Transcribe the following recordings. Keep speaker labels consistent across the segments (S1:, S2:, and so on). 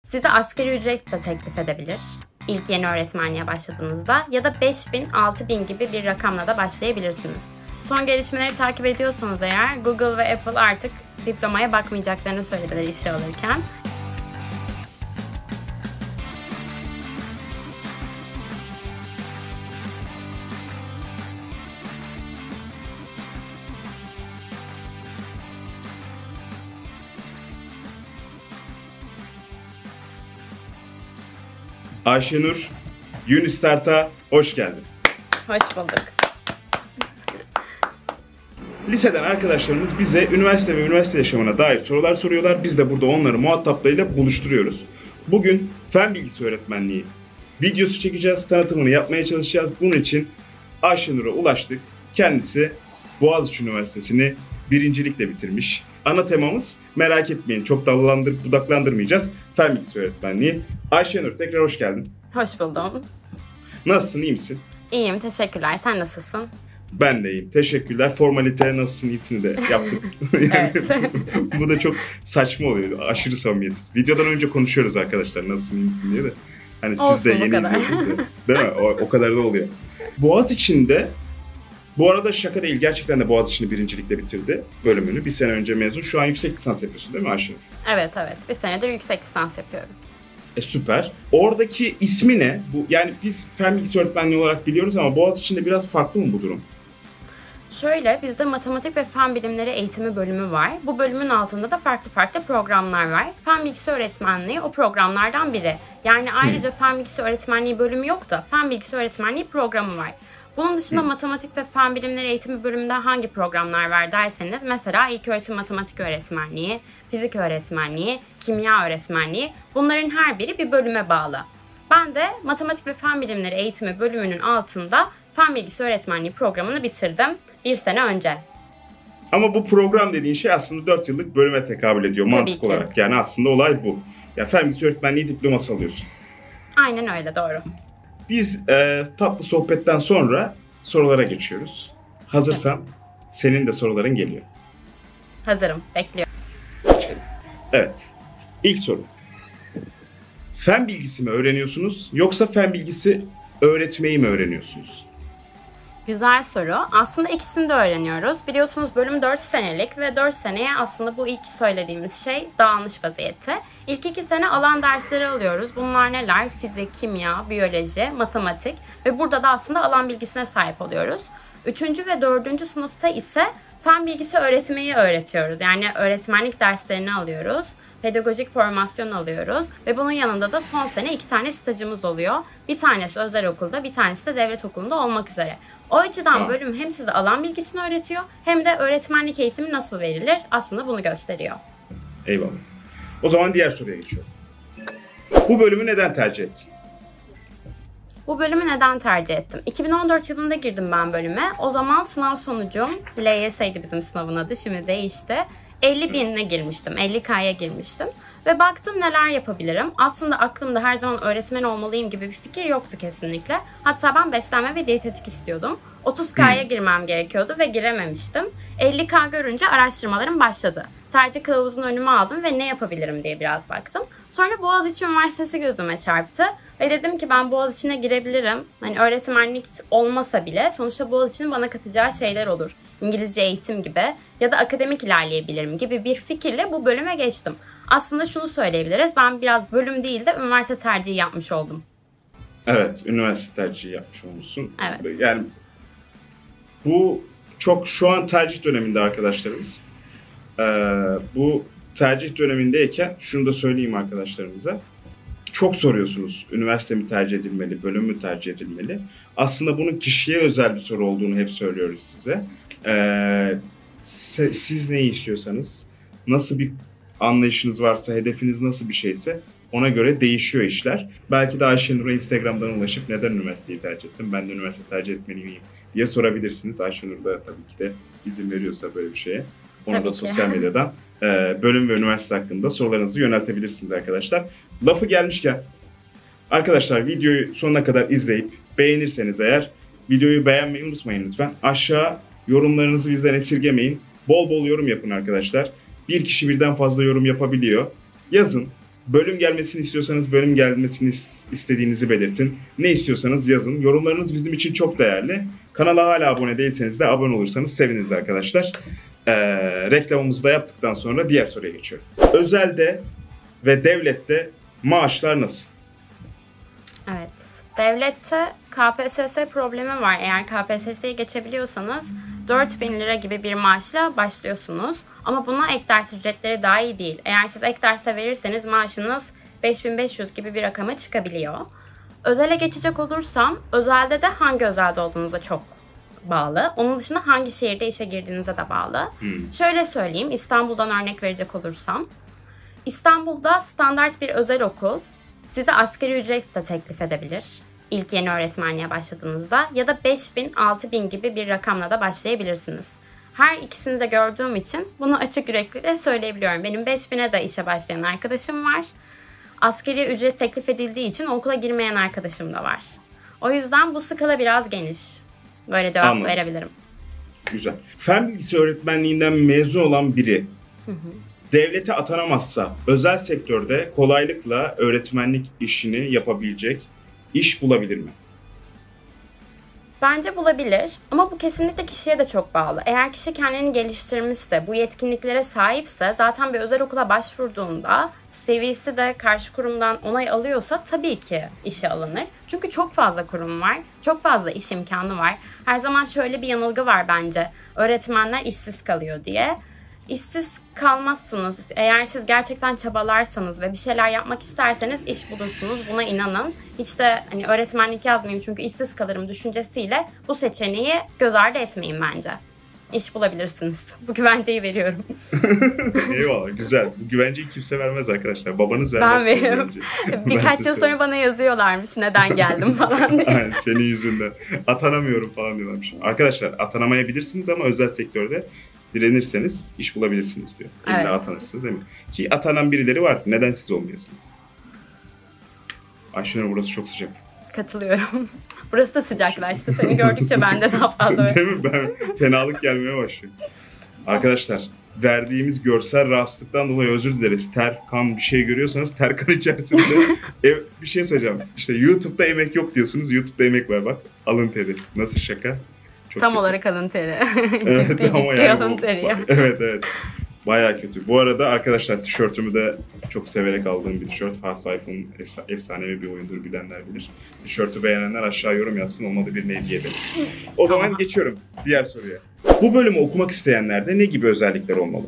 S1: Size asgari ücret de teklif edebilir ilk yeni öğretmenliğe başladığınızda ya da 5.000, 6.000 gibi bir rakamla da başlayabilirsiniz. Son gelişmeleri takip ediyorsanız eğer Google ve Apple artık diplomaya bakmayacaklarını söylediler işe alırken.
S2: Ayşenur, Unistart'a hoş geldin.
S1: Hoş bulduk.
S2: Liseden arkadaşlarımız bize üniversite ve üniversite yaşamına dair sorular soruyorlar. Biz de burada onları muhataplarıyla buluşturuyoruz. Bugün fen bilgisi öğretmenliği videosu çekeceğiz, tanıtımını yapmaya çalışacağız. Bunun için Ayşenur'a ulaştık. Kendisi Boğaziçi Üniversitesi'ni birincilikle bitirmiş. Ana temamız, merak etmeyin, çok budaklandırmayacağız, fen bilgisi öğretmenliği. Ayşenur, tekrar hoş geldin.
S1: Hoş buldum.
S2: Nasılsın, iyi misin?
S1: İyiyim, teşekkürler. Sen nasılsın?
S2: Ben de iyiyim. Teşekkürler. Formalite nasılsın, iyisini de yaptık.
S1: Evet.
S2: Bu da çok saçma oluyor. Aşırı samimiyetsiz. Videodan önce konuşuyoruz arkadaşlar nasılsın, iyi misin diye de. Hani siz
S1: Olsun,
S2: de yeni izliyorsunuz ya. Değil mi? O kadar da oluyor. Boğaziçi'nde, bu arada şaka değil, gerçekten de Boğaziçi'ni birincilikle bitirdi bölümünü. Bir sene önce mezun. Şu an yüksek lisans yapıyorsun değil mi Ayşe?
S1: Evet. Bir senedir yüksek lisans yapıyorum.
S2: Süper. Oradaki ismi ne? Yani biz fen bilgisi öğretmenliği olarak biliyoruz ama Boğaziçi'nde biraz farklı mı bu durum?
S1: Şöyle, bizde matematik ve fen bilimleri eğitimi bölümü var. Bu bölümün altında da farklı programlar var. Fen bilgisi öğretmenliği o programlardan biri. Yani ayrıca fen bilgisi öğretmenliği bölümü yok da fen bilgisi öğretmenliği programı var. Bunun dışında matematik ve fen bilimleri eğitimi bölümünde hangi programlar var derseniz mesela ilköğretim matematik öğretmenliği, fizik öğretmenliği, kimya öğretmenliği, bunların her biri bir bölüme bağlı. Ben de matematik ve fen bilimleri eğitimi bölümünün altında fen bilgisi öğretmenliği programını bitirdim bir sene önce.
S2: Ama bu program dediğin şey aslında 4 yıllık bölüme tekabül ediyor mantık olarak. Yani aslında olay bu. Ya fen bilgisi öğretmenliği diploması alıyorsun.
S1: Aynen öyle, doğru.
S2: Biz tatlı sohbetten sonra sorulara geçiyoruz. Hazırsan senin de soruların geliyor.
S1: Hazırım, bekliyorum.
S2: Evet. İlk soru. Fen bilgisi mi öğreniyorsunuz yoksa fen bilgisi öğretmeyi mi öğreniyorsunuz?
S1: Güzel soru. Aslında ikisini de öğreniyoruz. Biliyorsunuz bölüm 4 senelik ve 4 seneye aslında bu ilk söylediğimiz şey dağılmış vaziyette. İlk 2 sene alan dersleri alıyoruz. Bunlar neler? Fizik, kimya, biyoloji, matematik ve burada da aslında alan bilgisine sahip oluyoruz. 3. ve 4. sınıfta ise fen bilgisi öğretmeyi öğretiyoruz. Yani öğretmenlik derslerini alıyoruz. Pedagojik formasyon alıyoruz ve bunun yanında da son sene 2 tane stajımız oluyor. Bir tanesi özel okulda, bir tanesi de devlet okulunda olmak üzere. O açıdan bölüm hem size alan bilgisini öğretiyor hem de öğretmenlik eğitimi nasıl verilir aslında bunu gösteriyor.
S2: Eyvallah. O zaman diğer soruya geçiyorum. Bu bölümü neden tercih ettin?
S1: Bu bölümü neden tercih ettim? 2014 yılında girdim ben bölüme. O zaman sınav sonucum, LYS'ydi bizim sınavın adı, şimdi değişti. 50.000'e girmiştim, 50K'ya girmiştim. Ve baktım neler yapabilirim. Aslında aklımda her zaman öğretmen olmalıyım gibi bir fikir yoktu kesinlikle. Hatta ben beslenme ve diyetetik istiyordum. 30K'ya girmem gerekiyordu ve girememiştim. 50K görünce araştırmalarım başladı. Tercih kılavuzunu önüme aldım ve ne yapabilirim diye biraz baktım. Sonra Boğaziçi Üniversitesi gözüme çarptı. Ve dedim ki ben Boğaziçi'ne girebilirim. Hani öğretmenlik olmasa bile sonuçta Boğaziçi'nin bana katacağı şeyler olur. İngilizce eğitim gibi ya da akademik ilerleyebilirim gibi bir fikirle bu bölüme geçtim. Aslında şunu söyleyebiliriz. Ben biraz bölüm değil de üniversite tercihi yapmış oldum.
S2: Evet, üniversite tercihi yapmış olmuşsun.
S1: Evet.
S2: Yani bu çok şu an tercih döneminde arkadaşlarımız. Bu tercih dönemindeyken şunu da söyleyeyim arkadaşlarımıza. Çok soruyorsunuz. Üniversite mi tercih edilmeli, bölüm mü tercih edilmeli? Aslında bunun kişiye özel bir soru olduğunu hep söylüyoruz size. Siz neyi istiyorsanız, nasıl bir anlayışınız varsa, hedefiniz nasıl bir şeyse ona göre değişiyor işler. Belki de Ayşenur'a Instagram'dan ulaşıp neden üniversiteyi tercih ettim, ben de üniversite tercih etmeli miyim diye sorabilirsiniz. Ayşenur da tabii ki de izin veriyorsa böyle bir şeye. Onu
S1: Tabii
S2: da
S1: ki.
S2: sosyal medyadan bölüm ve üniversite hakkında sorularınızı yöneltebilirsiniz arkadaşlar. Lafı gelmişken arkadaşlar videoyu sonuna kadar izleyip beğenirseniz eğer videoyu beğenmeyi unutmayın lütfen. Aşağı yorumlarınızı bizden esirgemeyin. Bol bol yorum yapın arkadaşlar. Bir kişi birden fazla yorum yapabiliyor. Yazın. Bölüm gelmesini istiyorsanız bölüm gelmesini istediğinizi belirtin. Ne istiyorsanız yazın. Yorumlarınız bizim için çok değerli. Kanala hala abone değilseniz de abone olursanız seviniriz arkadaşlar. Reklamımızı da yaptıktan sonra diğer soruya geçiyorum. Özelde ve devlette maaşlar nasıl?
S1: Evet. Devlette KPSS problemi var. Eğer KPSS'yi geçebiliyorsanız 4.000 lira gibi bir maaşla başlıyorsunuz. Ama buna ek ders ücretleri dahil değil. Eğer siz ek derse verirseniz maaşınız 5.500 gibi bir rakama çıkabiliyor. Özele geçecek olursam, özelde de hangi özelde olduğunuza çok bağlı. Onun dışında hangi şehirde işe girdiğinize de bağlı. Şöyle söyleyeyim, İstanbul'dan örnek verecek olursam. İstanbul'da standart bir özel okul size asgari ücret de teklif edebilir. İlk yeni öğretmenliğe başladığınızda ya da 5.000, 6.000 gibi bir rakamla da başlayabilirsiniz. Her ikisini de gördüğüm için bunu açık yüreklilikle söyleyebiliyorum. Benim 5.000'e de işe başlayan arkadaşım var. Asgari ücret teklif edildiği için okula girmeyen arkadaşım da var. O yüzden bu skala biraz geniş. Böyle cevap verebilirim.
S2: Güzel. Fen bilgisi öğretmenliğinden mezun olan biri devlete atanamazsa özel sektörde kolaylıkla öğretmenlik işini yapabilecek iş bulabilir mi?
S1: Bence bulabilir ama bu kesinlikle kişiye de çok bağlı. Eğer kişi kendini geliştirmişse, bu yetkinliklere sahipse zaten bir özel okula başvurduğunda seviyesi de karşı kurumdan onay alıyorsa tabii ki işe alınır. Çünkü çok fazla kurum var, çok fazla iş imkanı var. Her zaman şöyle bir yanılgı var bence, öğretmenler işsiz kalıyor diye. İşsiz kalmazsınız. Eğer siz gerçekten çabalarsanız ve bir şeyler yapmak isterseniz iş bulursunuz. Buna inanın. Hiç de hani öğretmenlik yazmayayım çünkü işsiz kalırım düşüncesiyle bu seçeneği göz ardı etmeyin bence. İş bulabilirsiniz. Bu güvenceyi veriyorum.
S2: Eyvallah, güzel. Bu güvenceyi kimse vermez arkadaşlar. Babanız vermez.
S1: Ben veriyorum. Birkaç yıl sonra bana yazıyorlarmış neden geldim falan diye.
S2: Aynen, senin yüzünden. Atanamıyorum falan diyorlarmış. Arkadaşlar atanamayabilirsiniz ama özel sektörde direnirseniz iş bulabilirsiniz diyor. İlla
S1: Evet.
S2: atanırsınız değil mi? Ki atanan birileri var. Neden siz olmayasınız? Ayşenur, burası çok sıcak.
S1: Katılıyorum. Burası da sıcaklaştı. Seni gördükçe ben de daha fazla...
S2: Değil mi? Ben fenalık gelmeye başlıyor. Arkadaşlar, verdiğimiz görsel rahatsızlıktan dolayı özür dileriz. Ter, kan bir şey görüyorsanız ter kan içerisinde bir şey söyleyeceğim. İşte YouTube'da emek yok diyorsunuz. YouTube'da emek var bak. Alın teri. Nasıl şaka? Çok
S1: Tam
S2: kötü.
S1: olarak alın teri.
S2: Evet,
S1: ciddi
S2: ama
S1: ciddi
S2: yani
S1: alın teri ya.
S2: Evet. Bayağı kötü. Bu arada arkadaşlar tişörtümü de çok severek aldığım bir tişört. Half-Life'ın efsanevi bir oyundur, bilenler bilir. Tişörtü beğenenler aşağı yorum yazsın. Olmadı birine hediye ederim. O zaman geçiyorum diğer soruya. Bu bölümü okumak isteyenlerde ne gibi özellikler olmalı?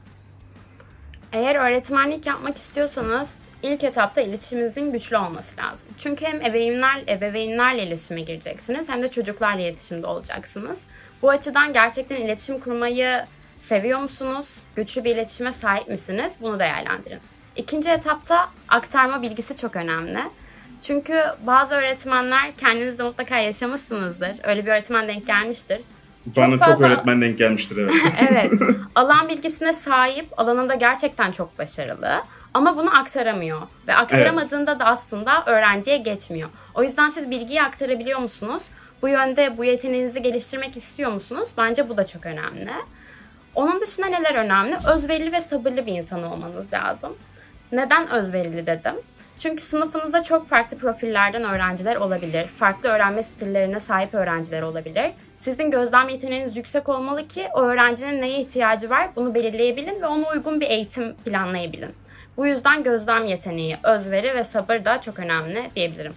S1: Eğer öğretmenlik yapmak istiyorsanız ilk etapta iletişiminizin güçlü olması lazım. Çünkü hem ebeveynlerle iletişime gireceksiniz hem de çocuklarla iletişimde olacaksınız. Bu açıdan gerçekten iletişim kurmayı seviyor musunuz? Güçlü bir iletişime sahip misiniz? Bunu değerlendirin. İkinci etapta aktarma bilgisi çok önemli. Çünkü bazı öğretmenler, kendiniz de mutlaka yaşamışsınızdır. Öyle bir öğretmen denk gelmiştir.
S2: Bana çok öğretmen denk gelmiştir, evet.
S1: Evet. Alan bilgisine sahip, alanında gerçekten çok başarılı. Ama bunu aktaramıyor. Ve aktaramadığında da aslında öğrenciye geçmiyor. O yüzden siz bilgiyi aktarabiliyor musunuz? Bu yönde bu yeteneğinizi geliştirmek istiyor musunuz? Bence bu da çok önemli. Onun dışında neler önemli? Özverili ve sabırlı bir insan olmanız lazım. Neden özverili dedim? Çünkü sınıfınızda çok farklı profillerden öğrenciler olabilir. Farklı öğrenme stillerine sahip öğrenciler olabilir. Sizin gözlem yeteneğiniz yüksek olmalı ki o öğrencinin neye ihtiyacı var bunu belirleyebilin ve ona uygun bir eğitim planlayabilin. Bu yüzden gözlem yeteneği, özveri ve sabır da çok önemli diyebilirim.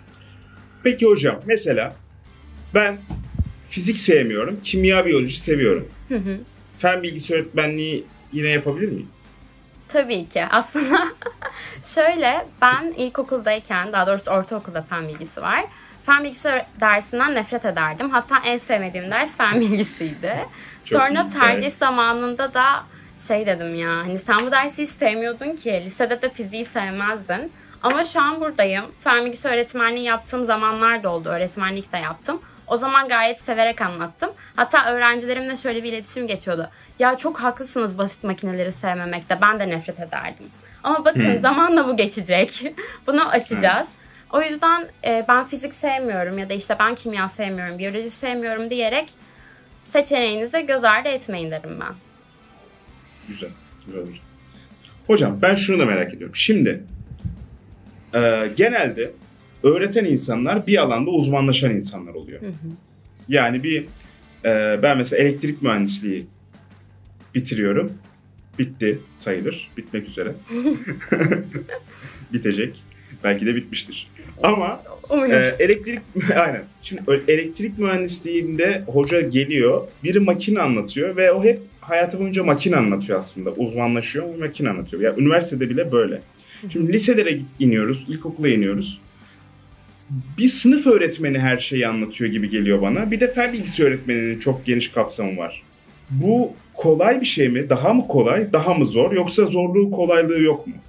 S2: Peki hocam, mesela ben fizik sevmiyorum, kimya, biyoloji seviyorum. Fen bilgisi öğretmenliği yine yapabilir miyim?
S1: Tabii ki. Aslında şöyle, ben ilkokuldayken, daha doğrusu ortaokulda fen bilgisi var. Fen bilgisi dersinden nefret ederdim. Hatta en sevmediğim ders fen bilgisiydi. Sonra tercih zamanında da dedim ya, hani sen bu dersi hiç sevmiyordun ki, lisede de fiziği sevmezdin. Ama şu an buradayım. Fen bilgisi öğretmenliği yaptığım zamanlar da oldu. Öğretmenlik de yaptım. O zaman gayet severek anlattım. Hatta öğrencilerimle şöyle bir iletişim geçiyordu. Ya çok haklısınız basit makineleri sevmemekte. Ben de nefret ederdim. Ama bakın zamanla bu geçecek. Bunu aşacağız. O yüzden ben fizik sevmiyorum ya da işte ben kimya sevmiyorum, biyoloji sevmiyorum diyerek seçeneğinizi göz ardı etmeyin derim ben.
S2: Güzel. Hocam ben şunu da merak ediyorum. Şimdi genelde öğreten insanlar bir alanda uzmanlaşan insanlar oluyor. Yani ben mesela elektrik mühendisliği bitiriyorum. Bitti sayılır. Bitmek üzere. Bitecek. Belki de bitmiştir. Ama aynen. Şimdi elektrik mühendisliğinde hoca geliyor, biri makine anlatıyor ve o hep hayatı boyunca makine anlatıyor aslında. Uzmanlaşıyor ve makine anlatıyor. Ya üniversitede bile böyle. Şimdi liselere iniyoruz, ilkokula iniyoruz. Bir sınıf öğretmeni her şeyi anlatıyor gibi geliyor bana. Bir de fen bilgisi öğretmeninin çok geniş kapsamı var. Bu kolay bir şey mi? Daha mı kolay, daha mı zor? Yoksa zorluğu, kolaylığı yok mu?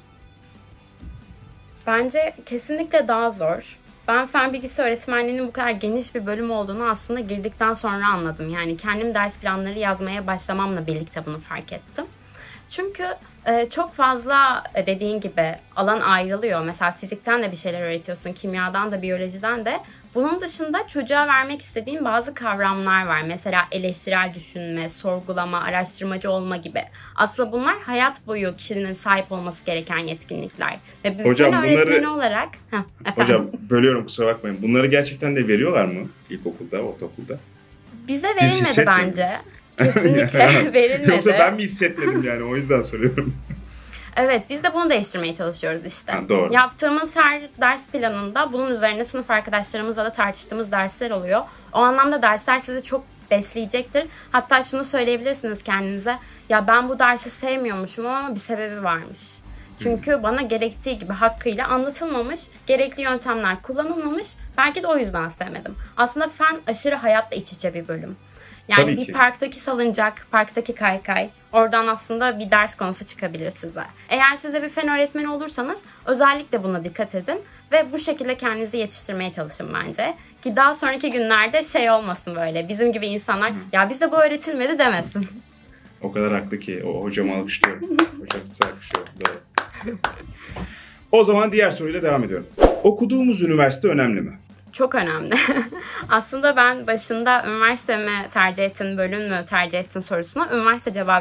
S1: Bence kesinlikle daha zor. Ben fen bilgisi öğretmenliğinin bu kadar geniş bir bölüm olduğunu aslında girdikten sonra anladım. Yani kendim ders planları yazmaya başlamamla birlikte bunu fark ettim. Çünkü çok fazla dediğin gibi alan ayrılıyor. Mesela fizikten de bir şeyler öğretiyorsun, kimyadan da, biyolojiden de. Bunun dışında çocuğa vermek istediğin bazı kavramlar var. Mesela eleştirel düşünme, sorgulama, araştırmacı olma gibi. Aslında bunlar hayat boyu kişinin sahip olması gereken yetkinlikler. Ve bir fen öğretmeni olarak...
S2: Hocam bölüyorum, kusura bakmayın. Bunları gerçekten de veriyorlar mı ilkokulda, ortaokulda?
S1: Bize verilmedi bence. Kesinlikle verilmedi.
S2: Yoksa ben mi hissetmedim yani, o yüzden soruyorum.
S1: Evet, biz de bunu değiştirmeye çalışıyoruz işte.
S2: Doğru.
S1: Yaptığımız her ders planında bunun üzerine sınıf arkadaşlarımızla da tartıştığımız dersler oluyor. O anlamda dersler sizi çok besleyecektir. Hatta şunu söyleyebilirsiniz kendinize. Ya ben bu dersi sevmiyormuşum ama bir sebebi varmış. Çünkü bana gerektiği gibi hakkıyla anlatılmamış, gerekli yöntemler kullanılmamış. Belki de o yüzden sevmedim. Aslında fen aşırı hayatla iç içe bir bölüm. Yani bir parktaki salıncak, parktaki kaykay, oradan aslında bir ders konusu çıkabilir size. Eğer siz de bir fen öğretmeni olursanız özellikle buna dikkat edin ve bu şekilde kendinizi yetiştirmeye çalışın bence. Ki daha sonraki günlerde şey olmasın böyle, bizim gibi insanlar ya bize bu öğretilmedi demesin.
S2: O kadar haklı ki, o hocamı alkışlıyorum. Hocam size alkışlıyorum. Doğru. O zaman diğer soruyla devam ediyorum. Okuduğumuz üniversite önemli mi?
S1: Çok önemli. Aslında ben başında üniversite mi tercih ettin, bölüm mü tercih ettin sorusuna üniversite cevabı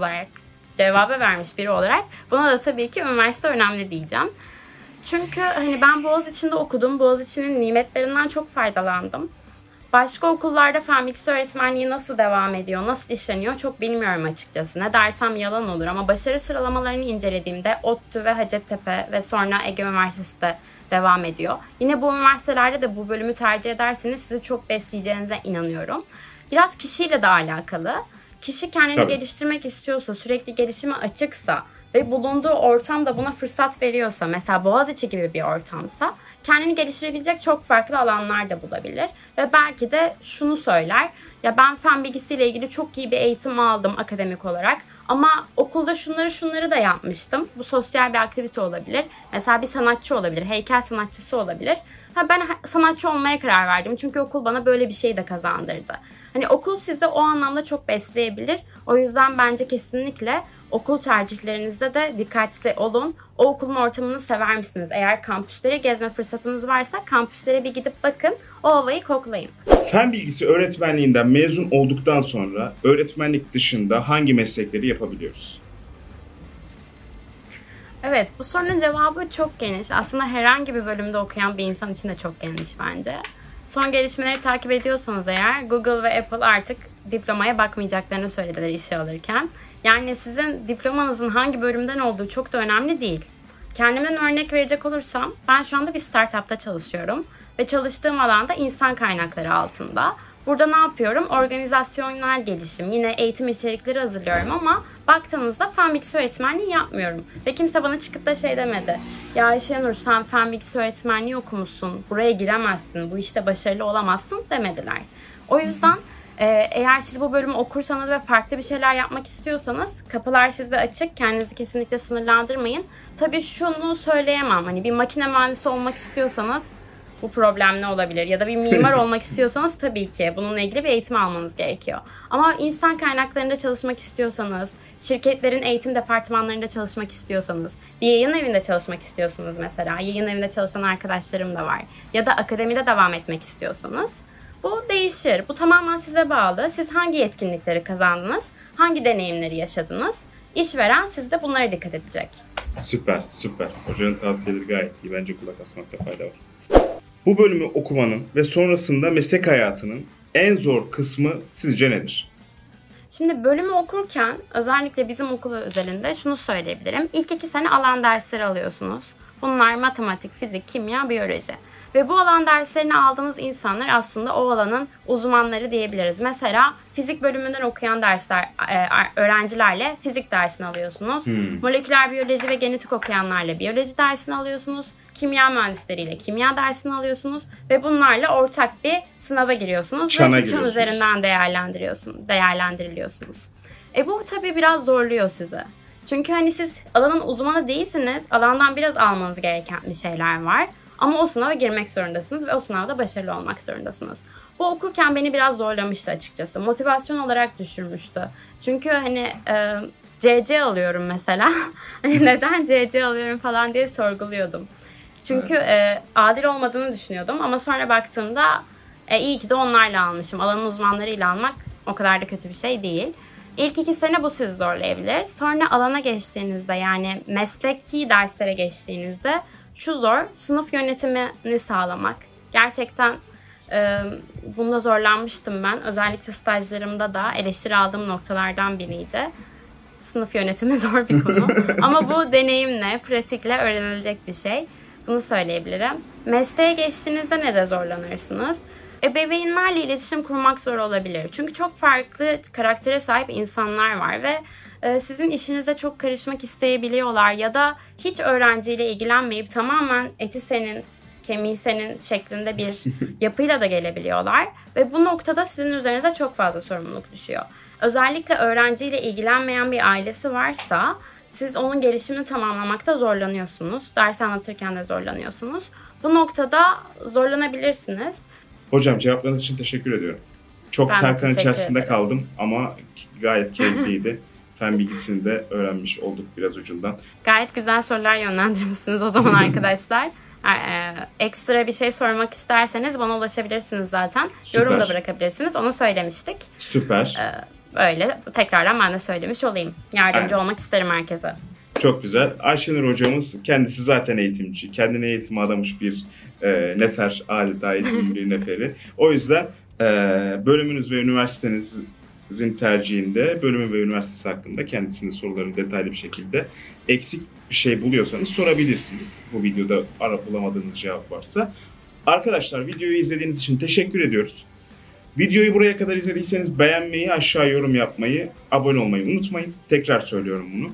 S1: vermiş biri olarak buna da tabii ki üniversite önemli diyeceğim. Çünkü hani ben Boğaziçi'nde okudum. Boğaziçi'nin nimetlerinden çok faydalandım. Başka okullarda fen bilgisi öğretmenliği nasıl devam ediyor, nasıl işleniyor çok bilmiyorum açıkçası. Ne dersem yalan olur ama başarı sıralamalarını incelediğimde ODTÜ ve Hacettepe ve sonra Ege Üniversitesi de devam ediyor. Yine bu üniversitelerde de bu bölümü tercih ederseniz sizi çok besleyeceğinize inanıyorum. Biraz kişiyle de alakalı. Kişi kendini geliştirmek istiyorsa, sürekli gelişime açıksa ve bulunduğu ortam da buna fırsat veriyorsa, mesela Boğaziçi gibi bir ortamsa kendini geliştirebilecek çok farklı alanlar da bulabilir. Ve belki de şunu söyler, ya ben fen bilgisiyle ilgili çok iyi bir eğitim aldım akademik olarak ama okulda şunları da yapmıştım. Bu sosyal bir aktivite olabilir. Mesela bir sanatçı olabilir, heykel sanatçısı olabilir. Ben sanatçı olmaya karar verdim çünkü okul bana böyle bir şey de kazandırdı. Hani okul sizi o anlamda çok besleyebilir. O yüzden bence kesinlikle okul tercihlerinizde de dikkatli olun. O okulun ortamını sever misiniz? Eğer kampüsleri gezme fırsatınız varsa kampüslere bir gidip bakın. O havayı koklayın.
S2: Fen bilgisi öğretmenliğinden mezun olduktan sonra öğretmenlik dışında hangi meslekleri yapabiliyoruz?
S1: Evet, bu sorunun cevabı çok geniş. Aslında herhangi bir bölümde okuyan bir insan için de çok geniş bence. Son gelişmeleri takip ediyorsanız eğer Google ve Apple artık diplomaya bakmayacaklarını söylediler işe alırken. Yani sizin diplomanızın hangi bölümden olduğu çok da önemli değil. Kendimden örnek verecek olursam ben şu anda bir startupta çalışıyorum ve çalıştığım alanda insan kaynakları altında. Burada ne yapıyorum? Organizasyonel gelişim, yine eğitim içerikleri hazırlıyorum ama baktığınızda fen bilgisi öğretmenliği yapmıyorum. Ve kimse bana çıkıp da şey demedi. Ya Ayşenur sen fen bilgisi öğretmenliği okumuşsun, buraya giremezsin, bu işte başarılı olamazsın demediler. O yüzden eğer siz bu bölümü okursanız ve farklı bir şeyler yapmak istiyorsanız kapılar sizde açık, kendinizi kesinlikle sınırlandırmayın. Tabii şunu söyleyemem, hani bir makine mühendisi olmak istiyorsanız bu problem ne olabilir? Ya da bir mimar olmak istiyorsanız tabii ki bununla ilgili bir eğitim almanız gerekiyor. Ama insan kaynaklarında çalışmak istiyorsanız, şirketlerin eğitim departmanlarında çalışmak istiyorsanız, bir yayın evinde çalışmak istiyorsanız mesela, yayın evinde çalışan arkadaşlarım da var. Ya da akademide devam etmek istiyorsanız, bu değişir. Bu tamamen size bağlı. Siz hangi yetkinlikleri kazandınız, hangi deneyimleri yaşadınız? İşveren sizde bunlara dikkat edecek.
S2: Süper, süper. Hocanın tavsiyeleri gayet iyi. Bence kulak asmakta fayda var. Bu bölümü okumanın ve sonrasında meslek hayatının en zor kısmı sizce nedir?
S1: Şimdi bölümü okurken özellikle bizim okul özelinde şunu söyleyebilirim. İlk 2 sene alan dersleri alıyorsunuz. Bunlar matematik, fizik, kimya, biyoloji. Ve bu alan derslerini aldığınız insanlar aslında o alanın uzmanları diyebiliriz. Mesela fizik bölümünden okuyan öğrencilerle fizik dersini alıyorsunuz. Moleküler biyoloji ve genetik okuyanlarla biyoloji dersini alıyorsunuz. Kimya mühendisleriyle kimya dersini alıyorsunuz. Ve bunlarla ortak bir sınava giriyorsunuz. Çan üzerinden değerlendiriliyorsunuz. Bu tabii biraz zorluyor sizi. Çünkü hani siz alanın uzmanı değilsiniz. Alandan biraz almanız gereken bir şeyler var. Ama o sınava girmek zorundasınız ve o sınavda başarılı olmak zorundasınız. Bu okurken beni biraz zorlamıştı açıkçası. Motivasyon olarak düşürmüştü. Çünkü hani CC alıyorum mesela. Neden CC alıyorum falan diye sorguluyordum. Çünkü adil olmadığını düşünüyordum. Ama sonra baktığımda iyi ki de onlarla almışım. Alanın uzmanlarıyla almak o kadar da kötü bir şey değil. İlk 2 sene bu sizi zorlayabilir. Sonra alana geçtiğinizde yani mesleki derslere geçtiğinizde şu zor, sınıf yönetimini sağlamak. Gerçekten bunda zorlanmıştım ben. Özellikle stajlarımda da eleştiri aldığım noktalardan biriydi. Sınıf yönetimi zor bir konu. Ama bu deneyimle, pratikle öğrenilecek bir şey. Bunu söyleyebilirim. Mesleğe geçtiğinizde ne de zorlanırsınız? Ebeveynlerle iletişim kurmak zor olabilir. Çünkü çok farklı karaktere sahip insanlar var ve sizin işinize çok karışmak isteyebiliyorlar ya da hiç öğrenciyle ilgilenmeyip tamamen eti senin, kemiği senin şeklinde bir yapıyla da gelebiliyorlar. Ve bu noktada sizin üzerinize çok fazla sorumluluk düşüyor. Özellikle öğrenciyle ilgilenmeyen bir ailesi varsa siz onun gelişimini tamamlamakta zorlanıyorsunuz. Ders anlatırken de zorlanıyorsunuz. Bu noktada zorlanabilirsiniz.
S2: Hocam cevaplarınız için teşekkür ediyorum. Çok Terkan içerisinde kaldım ama gayet keyifliydi. Fen bilgisini de öğrenmiş olduk biraz ucundan.
S1: Gayet güzel sorular yönlendirmişsiniz o zaman arkadaşlar. Ekstra bir şey sormak isterseniz bana ulaşabilirsiniz zaten. Süper. Yorum da bırakabilirsiniz. Onu söylemiştik.
S2: Süper.
S1: Öyle tekrardan ben de söylemiş olayım. Yardımcı olmak isterim herkese.
S2: Çok güzel. Ayşenur hocamız kendisi zaten eğitimci. Kendine eğitime adamış bir nefer, adeta eğitim bir neferi. O yüzden bölümünüz ve üniversitenizin tercihinde bölümü ve üniversitesi hakkında kendisinin sorularını detaylı bir şekilde eksik bir şey buluyorsanız sorabilirsiniz. Bu videoda bulamadığınız cevap varsa. Arkadaşlar videoyu izlediğiniz için teşekkür ediyoruz. Videoyu buraya kadar izlediyseniz beğenmeyi, aşağı yorum yapmayı, abone olmayı unutmayın. Tekrar söylüyorum bunu.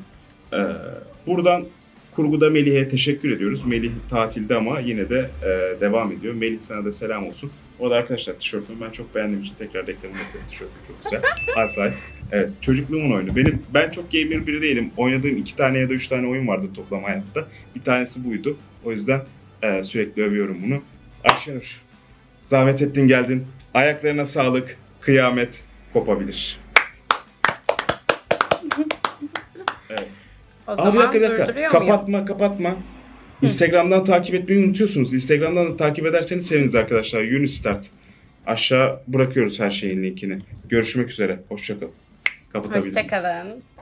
S2: Buradan kurguda Melih'e teşekkür ediyoruz. Melih tatilde ama yine de devam ediyor. Melih sana da selam olsun. O da arkadaşlar tişörtümü ben çok beğendiğim için tekrar reklamını yapıyorum. Tişörtüm çok güzel. Half-Life. Evet, çocukluğumun oyunu. Ben çok gamer biri değilim. Oynadığım 2 tane ya da 3 tane oyun vardı toplam hayatta. Bir tanesi buydu. O yüzden sürekli övüyorum bunu. Ayşenur, zahmet ettin geldin. Ayaklarına sağlık. Kıyamet kopabilir. Evet.
S1: O zaman
S2: bir dakika. Kapatma. Instagram'dan takip etmeyi unutuyorsunuz. Instagram'dan da takip ederseniz seviniriz arkadaşlar. Unistart. Aşağı bırakıyoruz her şeyin linkini. Görüşmek üzere. Hoşça kalın. Kapatabiliriz.
S1: Hoşça kalın.